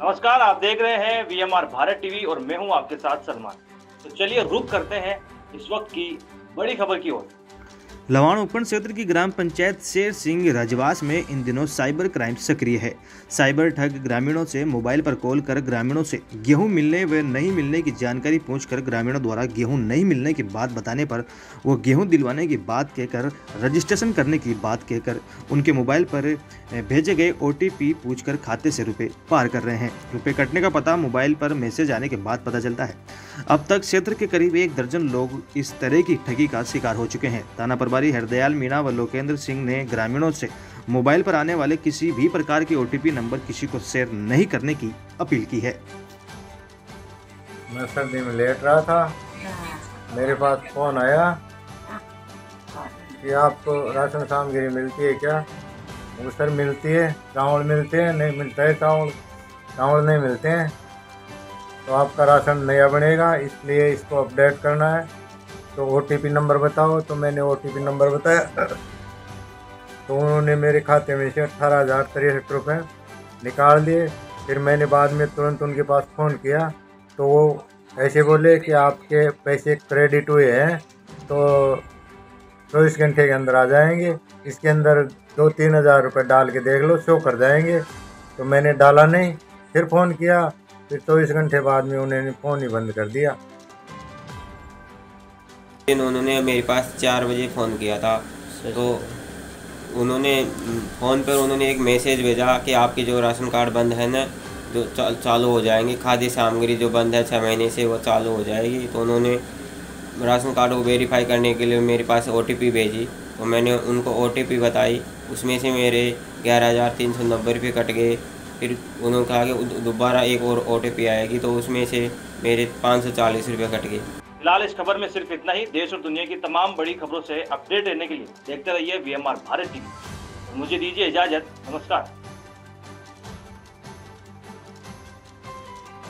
नमस्कार, आप देख रहे हैं वीएमआर भारत टीवी और मैं हूं आपके साथ सलमान। तो चलिए रुक करते हैं इस वक्त की बड़ी खबर की ओर। लवाण उपखंड क्षेत्र की ग्राम पंचायत शेर सिंह राजवास में इन दिनों साइबर क्राइम सक्रिय है। साइबर ठग ग्रामीणों से मोबाइल पर कॉल कर ग्रामीणों से गेहूं मिलने व नहीं मिलने की जानकारी पूछकर ग्रामीणों द्वारा गेहूं नहीं मिलने की बात बताने पर वो गेहूं दिलवाने की बात कहकर रजिस्ट्रेशन करने की बात कहकर उनके मोबाइल पर भेजे गए OTP पूछकर खाते से रुपए पार कर रहे हैं। रुपए कटने का पता मोबाइल पर मैसेज आने के बाद पता चलता है। अब तक क्षेत्र के करीब 1 दर्जन लोग इस तरह की ठगी का शिकार हो चुके हैं। थाना प्रभारी हरदयाल मीणा व लोकेंद्र सिंह ने ग्रामीणों से मोबाइल पर आने वाले किसी भी प्रकार के OTP नंबर किसी को शेयर नहीं करने की अपील की है। मैं सर्दी में लेट रहा था, मेरे पास फोन आया कि आपको राशन सामग्री मिलती है क्या? वो सर मिलती है, चावल मिलते हैं, नहीं मिलता है चावल नहीं मिलते हैं, तो आपका राशन नया बनेगा, इसलिए इसको अपडेट करना है, तो OTP नंबर बताओ। तो मैंने OTP नंबर बताया तो उन्होंने मेरे खाते में से 18,063 रुपये निकाल दिए। फिर मैंने बाद में तुरंत उनके पास फ़ोन किया तो वो ऐसे बोले कि आपके पैसे क्रेडिट हुए हैं, तो 24 घंटे के अंदर आ जाएंगे, इसके अंदर 2-3 हज़ार रुपये डाल के देख लो, शो कर जाएंगे। तो मैंने डाला नहीं, फिर फ़ोन किया, फिर 24 घंटे बाद में उन्होंने फ़ोन ही बंद कर दिया। उन्होंने मेरे पास 4 बजे फ़ोन किया था, तो उन्होंने फ़ोन पर उन्होंने एक मैसेज भेजा कि आपके जो राशन कार्ड बंद है ना, जो चालू हो जाएंगे, खाद्य सामग्री जो बंद है 6 महीने से वो चालू हो जाएगी। तो उन्होंने राशन कार्ड को वेरीफाई करने के लिए मेरे पास OTP भेजी, तो मैंने उनको OTP बताई, उसमें से मेरे 11,390 रुपये कट गए। फिर उन्होंने कहा कि दोबारा एक और OTP आएगी, तो उसमें से मेरे 540 रुपये कट गए। फिलहाल इस खबर में सिर्फ इतना ही। देश और दुनिया की तमाम बड़ी खबरों से अपडेट रहने के लिए देखते रहिए वीएमआर भारत टीवी। मुझे दीजिए इजाजत, नमस्कार।